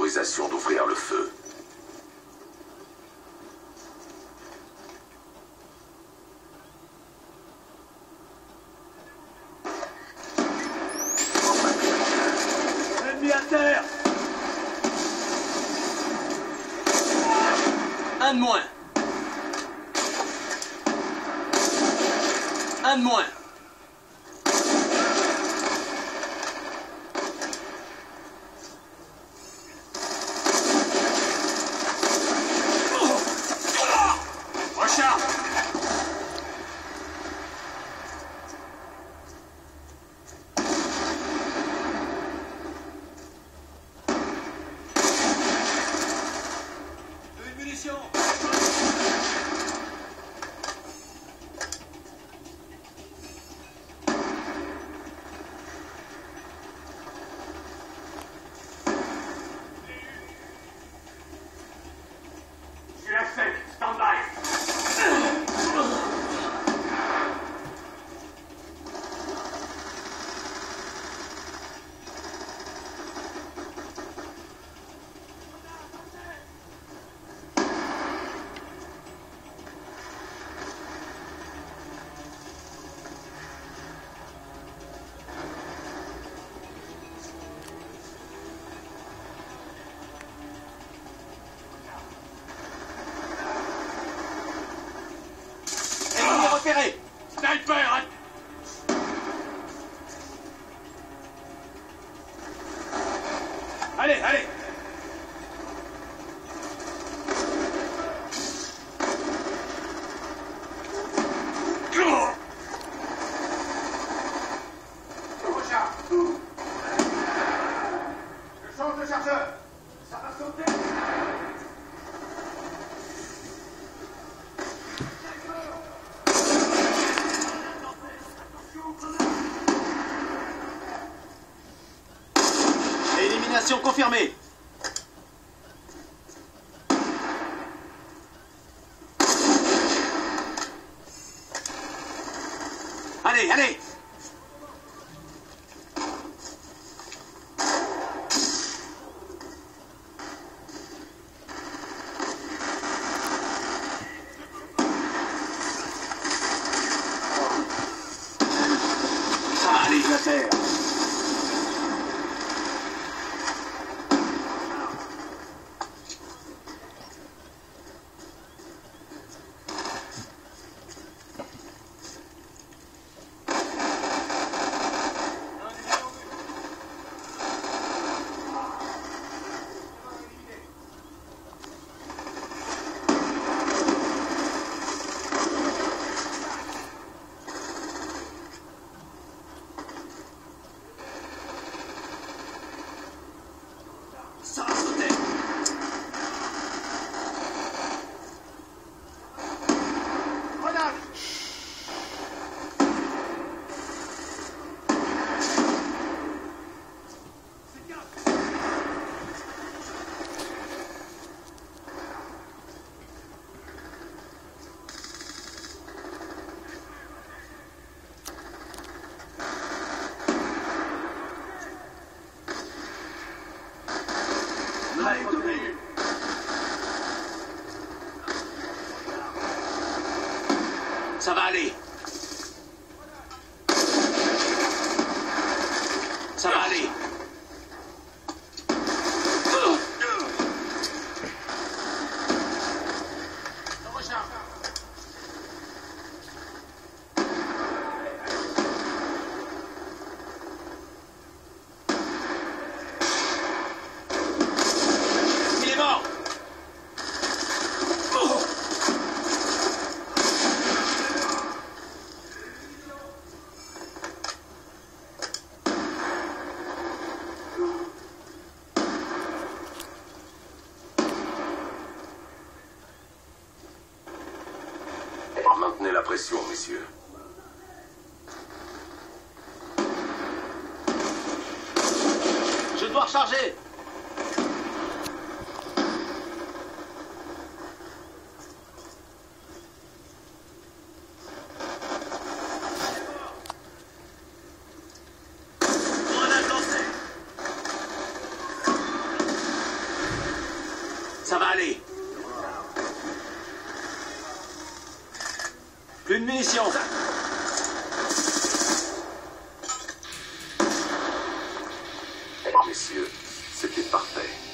autorisation d'ouvrir le feu. Ennemi à terre! Un de moins. Un de moins. Recharge! Une munition! Repéré! Sniper! Allez, allez! Recharge! Je change de chargeur! Ça va sauter! Élimination confirmée. Allez, allez. Ça va aller, la terre. Ça va sauter. Grenade. Allez, tenez. Ça va aller. Ça va aller. Il est mort. Maintenez la pression, messieurs. Je dois recharger. Grenade lancée. Ça va aller. Plus de munitions. Messieurs, c'était parfait.